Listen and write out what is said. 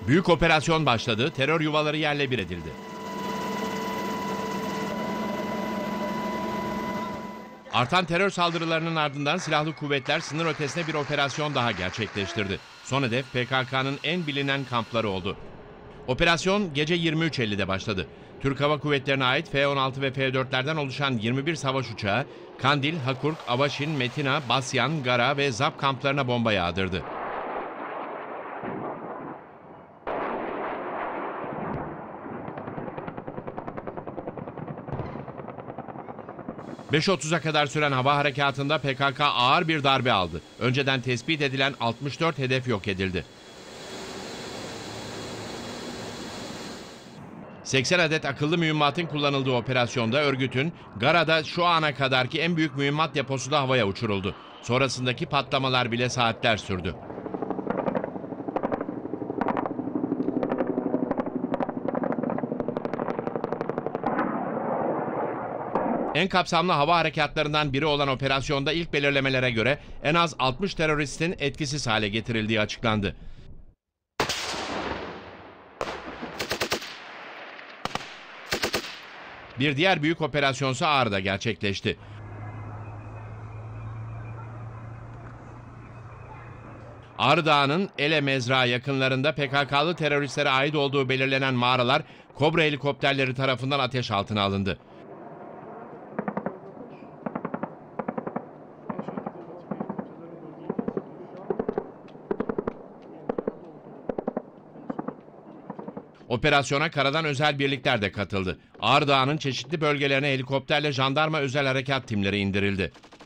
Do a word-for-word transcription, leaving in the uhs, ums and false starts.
Büyük operasyon başladı, terör yuvaları yerle bir edildi. Artan terör saldırılarının ardından silahlı kuvvetler sınır ötesine bir operasyon daha gerçekleştirdi. Son hedef P K K'nın en bilinen kampları oldu. Operasyon gece yirmi üç elli'de başladı. Türk Hava Kuvvetleri'ne ait F on altı ve F dört'lerden oluşan yirmi bir savaş uçağı, Kandil, Hakurk, Avaşin, Metina, Basyan, Gara ve Zap kamplarına bomba yağdırdı. beş otuz'a kadar süren hava harekatında P K K ağır bir darbe aldı. Önceden tespit edilen altmış dört hedef yok edildi. seksen adet akıllı mühimmatın kullanıldığı operasyonda örgütün Gara'da şu ana kadarki en büyük mühimmat deposu da havaya uçuruldu. Sonrasındaki patlamalar bile saatler sürdü. En kapsamlı hava harekatlarından biri olan operasyonda ilk belirlemelere göre en az altmış teröristin etkisiz hale getirildiği açıklandı. Bir diğer büyük operasyonsa Ağrı'da gerçekleşti. Ağrı Dağı'nın Ele Mezra yakınlarında P K K'lı teröristlere ait olduğu belirlenen mağaralar Kobra helikopterleri tarafından ateş altına alındı. Operasyona karadan özel birlikler de katıldı. Ağrı Dağı'nın çeşitli bölgelerine helikopterle jandarma özel harekat timleri indirildi.